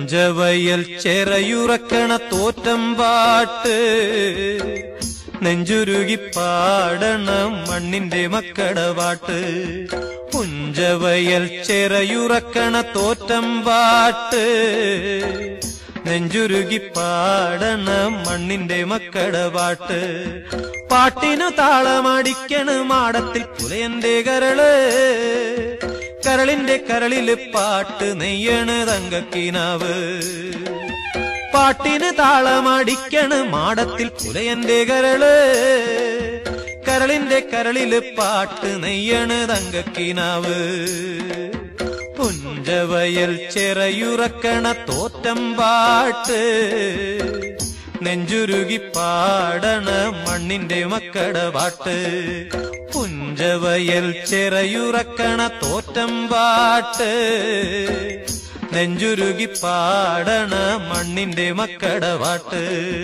പുഞ്ചവയൽ ചെറയുറക്കണ തോറ്റം പാട്ട് നെഞ്ചുരുകി പാടണം മണ്ണിന്റെ മക്കടവാട്ട്. പുഞ്ചവയൽ ചെറയുറക്കണ തോറ്റം പാട്ട് നെഞ്ചുരുകി പാടണം മണ്ണിന്റെ മക്കടവാട്ട്. പാട്ടിനു താളമടിക്കണ് മാടത്തിൽ പുലയന്റെ കരള്, കരളിന്റെ കരളില് പാട്ട് നെയ്യണ് തങ്കക്കിനാവ്. പാട്ടിന് താളമടിക്കണ് മാടത്തിൽ പുലയന്റെ കരള്, കരളിന്റെ കരളില് പാട്ട് നെയ്യണ് തങ്കക്കിനാവ്. പുഞ്ചവയൽ ചെറയുറക്കണ തോറ്റം പാട്ട് നെഞ്ചുരുകി പാടണ മണ്ണിന്റെ മക്കടവാട്ട്. പുഞ്ചവയൽ ചെറയുറക്കണ തോറ്റം പാട്ട് നെഞ്ചുരുകി പാടണ മണ്ണിന്റെ മക്കടവാട്ട്.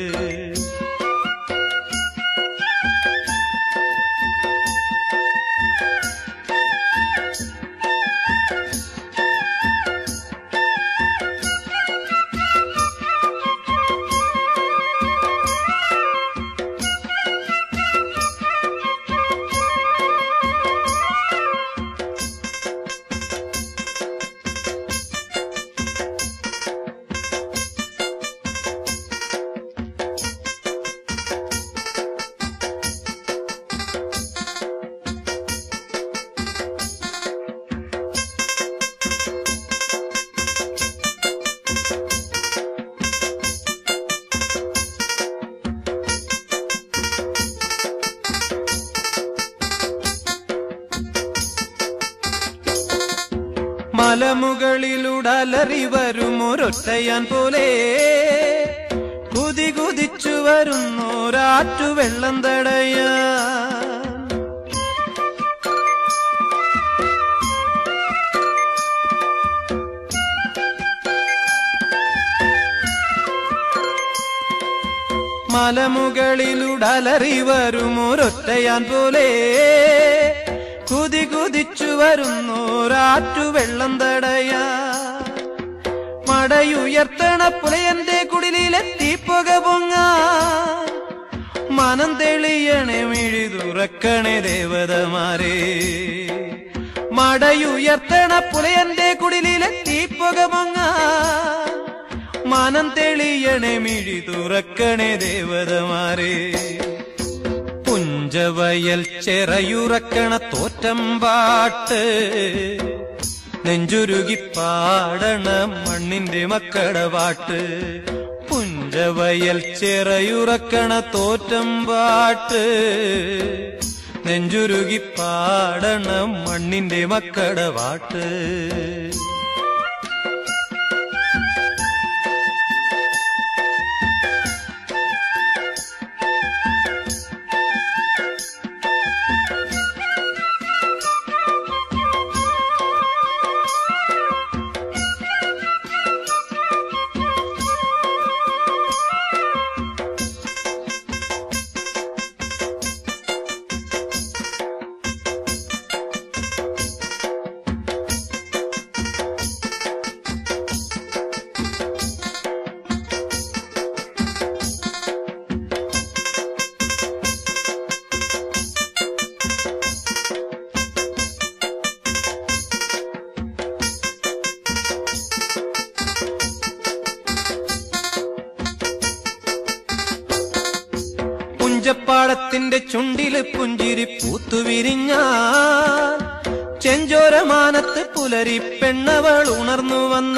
മലമുകളിലുടലറി വരുമൊരൊറ്റയാൻ പോലെ കുതി കുതിച്ചു വരുന്നോരാറ്റു വെള്ളം തടയാൻ. മലമുകളിലുടലറി വരുമൊരൊറ്റയാൻ പോലെ കുതി കുതിച്ചു വരുന്നോരാറ്റു വെള്ളം തടയാ. മടയുയർത്തണ പുലയന്റെ കുടിലെത്തി പുക പൊങ്ങാൻ. മനം തെളിയണേ മിഴി തുറക്കണേ ദേവതമാരെ. മടയുയർത്തണ പുലയന്റെ കുടിലെത്തി പുക പൊങ്ങാൻ. മനം തെളിയണേ മിഴി തുറക്കണേ ദേവതമാരെ. പുഞ്ചവയൽ ചെറയുറക്കണ തോറ്റം പാട്ട് നെഞ്ചുരുകി പാടണ മണ്ണിന്റെ മക്കടവാട്ട്. പുഞ്ചവയൽ ചെറയുറക്കണ തോറ്റം പാട്ട് നെഞ്ചുരുകി പാടണ മണ്ണിന്റെ മക്കടവാട്ട്. പുഞ്ചപ്പാടത്തിന്റെ ചുണ്ടില് പുഞ്ചിരി പൂത്തുവിരിഞ്ഞാൽ ചെഞ്ചോരമാനത്ത് പുലരി പെണ്ണവൾ ഉണർന്നു വന്ന.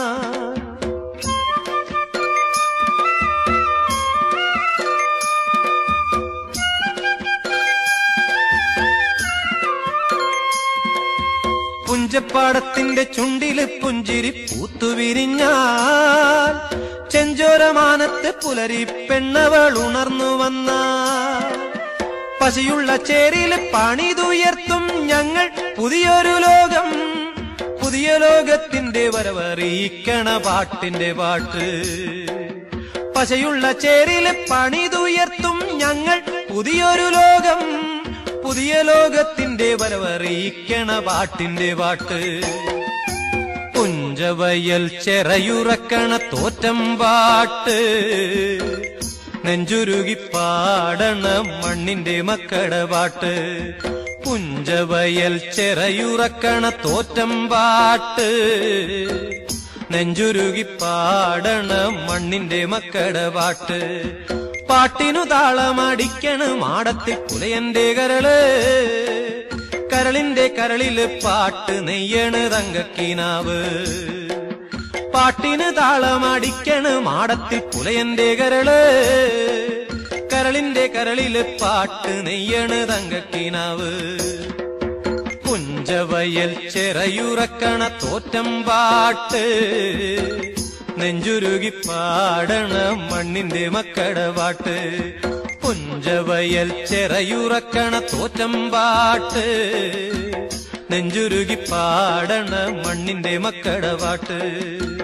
പുഞ്ചപ്പാടത്തിന്റെ ചുണ്ടില് പുഞ്ചിരി പൂത്തുവിരിഞ്ഞാൽ ചെഞ്ചോരമാനത്ത് പുലരി പെണ്ണവൾ ഉണർന്നു വന്ന. പശയുള്ള ചേരില് പണിതുയർത്തും ഞങ്ങൾ പുതിയൊരു ലോകം. പുതിയ ലോകത്തിന്റെ വരവറിയിക്കണ പാട്ടിന്റെ പാട്ട്. പശയുള്ള ചേരില് പണിതുയർത്തും ഞങ്ങൾ പുതിയൊരു ലോകം. പുതിയ ലോകത്തിന്റെ വരവറിയിക്കണ പാട്ടിന്റെ പാട്ട്. പുഞ്ചവയൽ ചെറയുറക്കണ തോറ്റം പാട്ട് നെഞ്ചുരുകി പാടണ മണ്ണിന്റെ മക്കളുടെ പാട്ട് പുഞ്ചവയൽ ചെറയുറക്കണ തോറ്റം പാട്ട് നെഞ്ചുരുകി പാടണ മണ്ണിന്റെ മക്കളുടെ പാട്ട് പാട്ടിനു താളമടിക്കണ മാടത്തിൽ പുലയന്റെ കരള് കരളിന്റെ കരളില് പാട്ട് നെയ്യണ് തങ്കക്കിനാവ് പാട്ടിന് താളമടിക്കണ മാടത്തിൽ പുലയന്റെ കരള് കരളിന്റെ കരളില് പാട്ട് നെയ്യണ് തങ്കക്കിനാവ് പുഞ്ചവയൽ ചെറയുറക്കണ തോറ്റം പാട്ട് നെഞ്ചുരുകി പാടണ മണ്ണിന്റെ മക്കളുടെ പാട്ട് പുഞ്ചവയൽ ചെറയുറക്കണ തോറ്റം പാട്ട് നെഞ്ചുരുകി പാടണ മണ്ണിന്റെ മക്കളുടെ പാട്ട്